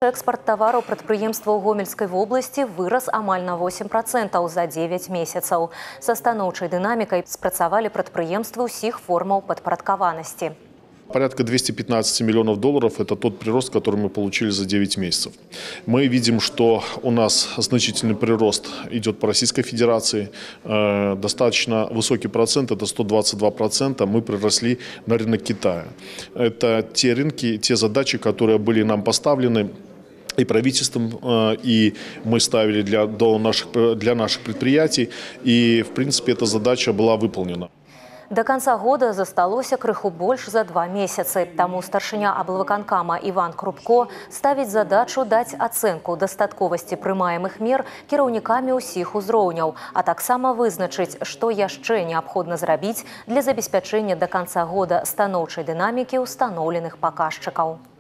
Экспорт товараў прадпрыемстваў Гомельскай вобласці вырас амаль на 8% за 9 месяцаў. Са станоўчай дынамікай спрацавалі прадпрыемствы ўсіх формаў падпарадкаванасці. Порядка 215 миллионов долларов – это тот прирост, который мы получили за 9 месяцев. Мы видим, что у нас значительный прирост идет по Российской Федерации. Достаточно высокий процент, это 122%, мы приросли на рынок Китая. Это те рынки, те задачи, которые были нам поставлены и правительством, и мы ставили для наших предприятий. И, в принципе, эта задача была выполнена. До конца года засталося крыху больш за 2 месяцы. Таму старшыня аблвыканкама Іван Крупко ставіць задачу даць ацэнку дастатковасці прымаемых мер кіраўнікамі ўсіх узроўняў, а таксама вызначыць, што яшчэ неабходна зрабіць для забеспячэння до конца года станоўчай дынамікі ўстаноўленых паказчыкаў.